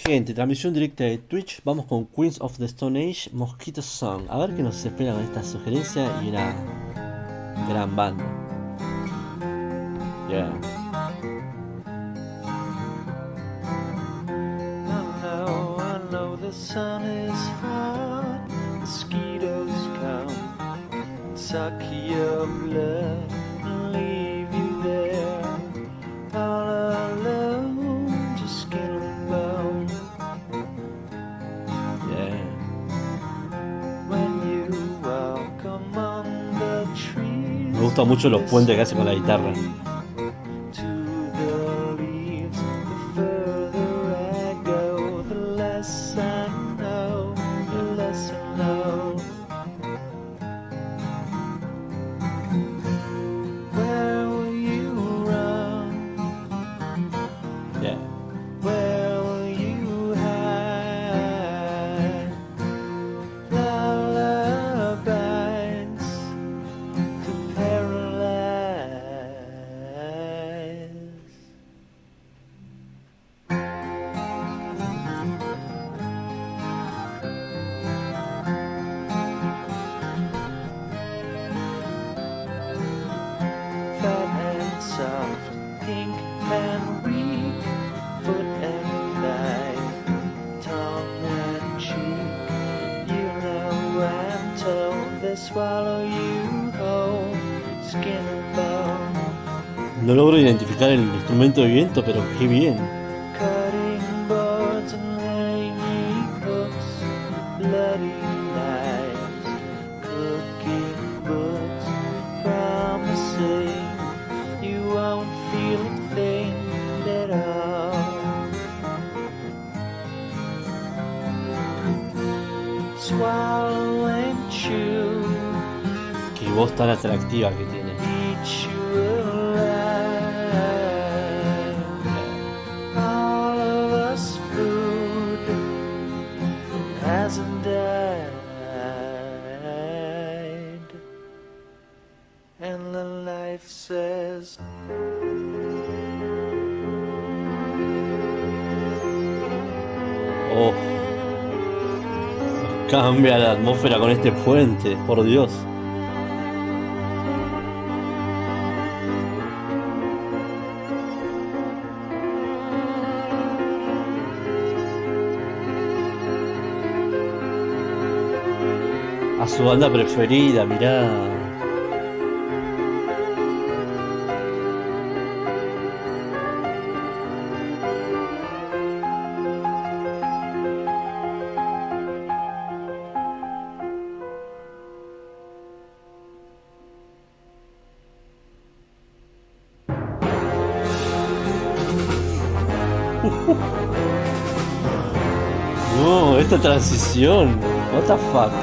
Gente, transmisión directa de Twitch. Vamos con Queens of the Stone Age, Mosquito Song. A ver qué nos espera con esta sugerencia y una gran banda. Yeah. I know the sun is hot, mosquitoes come, suck your blood and leave you there, all alone, just skin and bone. Yeah. When you walk among the trees, Me gustan mucho los puentes que hace con la guitarra. to the leaves, the further I go, the less I know, the less I know. Where will you run? Yeah. Where will you hide? Lullabies to paralyze. Fat and soft, pink and weak, foot and thigh, tongue and cheek. You know I'm told they swallow you whole, skin and bone. No logro identificar el instrumento de viento, pero qué bien. Cutting boards and hanging hooks, bloody knives, cooking books, promising you won't feel a thing at all. Swallow and chew, Qué voz tan atractiva que tiene. eat you alive. All of us food hasn't died, and the life says Oh. Cambia la atmósfera con este puente, por Dios. A su banda preferida, mirá. No, esta transición. What the fuck.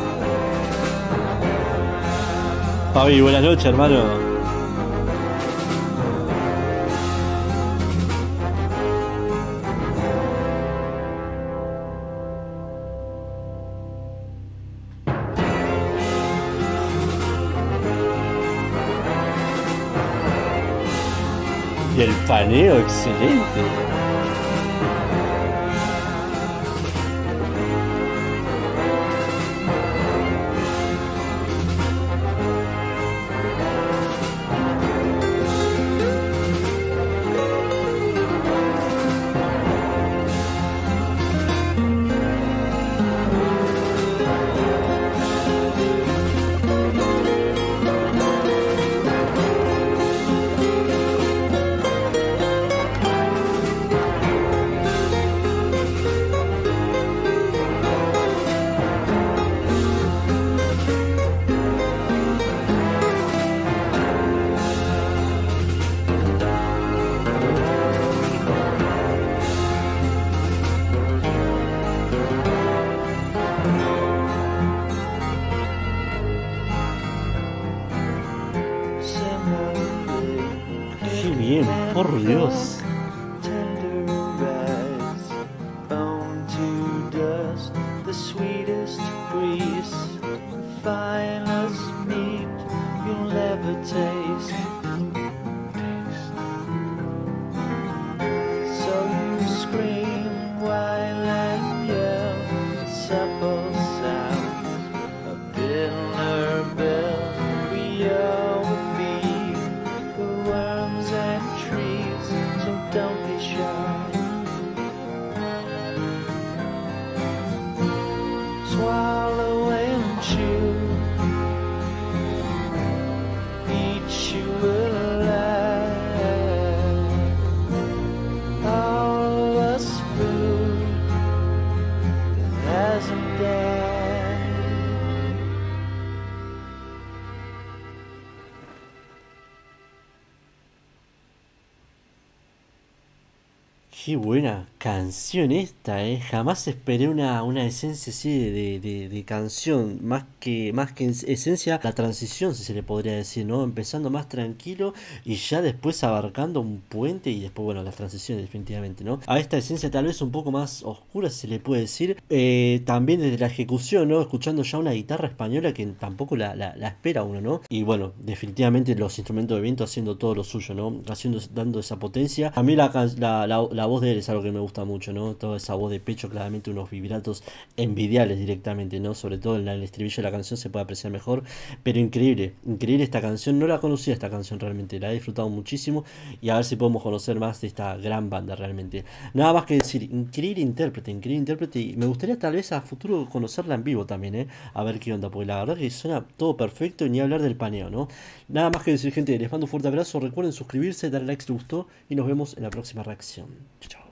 Fabi, buenas noches, hermano. Y el paneo, excelente. Qué bien, por Dios. tenderize, bone to dust, the sweetest grease, the finest meat you'll ever taste. So you scream while Qué buena canción esta, Jamás esperé una esencia así de canción. Más que esencia, la transición, si se le podría decir, ¿no? Empezando más tranquilo y ya después abarcando un puente y después, bueno, las transiciones definitivamente, ¿no? A esta esencia tal vez un poco más oscura, si se le puede decir. También desde la ejecución, ¿no? Escuchando ya una guitarra española que tampoco la espera uno, ¿no? Y bueno, definitivamente los instrumentos de viento haciendo todo lo suyo, ¿no? Dando esa potencia. A mí la voz de él es algo que me gusta mucho, ¿no? Toda esa voz de pecho, claramente unos vibratos envidiables directamente, ¿no? Sobre todo en el estribillo de la canción se puede apreciar mejor. Pero increíble, increíble esta canción. No la conocía esta canción realmente, la he disfrutado muchísimo. Y a ver si podemos conocer más de esta gran banda realmente. Nada más que decir, increíble intérprete, increíble intérprete. Y me gustaría tal vez a futuro conocerla en vivo también, ¿eh? A ver qué onda, porque la verdad que suena todo perfecto y ni hablar del paneo, ¿no? Nada más que decir, gente, les mando un fuerte abrazo. Recuerden suscribirse, darle like si les gustó y nos vemos en la próxima reacción. Chao.